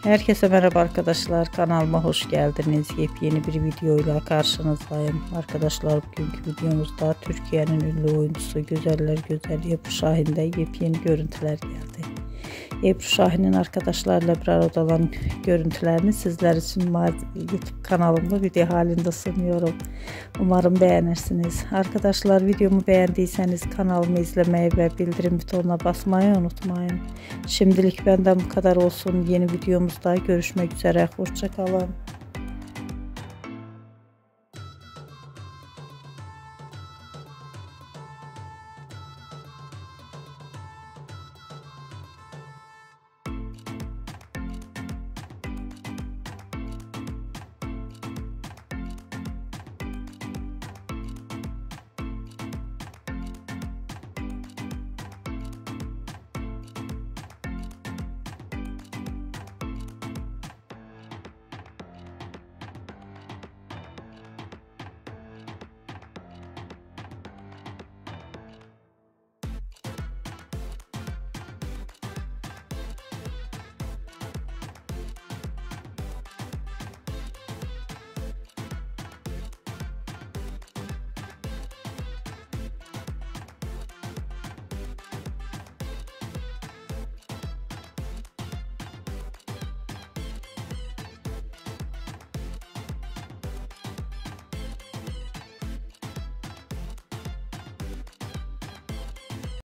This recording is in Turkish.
Herkese merhaba arkadaşlar, kanalıma hoş geldiniz. Yepyeni bir videoyla karşınızdayım. Arkadaşlar, bugünkü videomuzda Türkiye'nin ünlü oyuncusu Güzeller Güzeli Ebru Şahin'de yepyeni görüntüler geldi. Ebru Şahin'in arkadaşlarla bir arada olan görüntülerini sizler için YouTube kanalımda video halinde sunuyorum. Umarım beğenirsiniz. Arkadaşlar, videomu beğendiyseniz kanalımı izlemeyi ve bildirim butonuna basmayı unutmayın. Şimdilik benden bu kadar olsun. Yeni videomuzda görüşmek üzere. Hoşça kalın.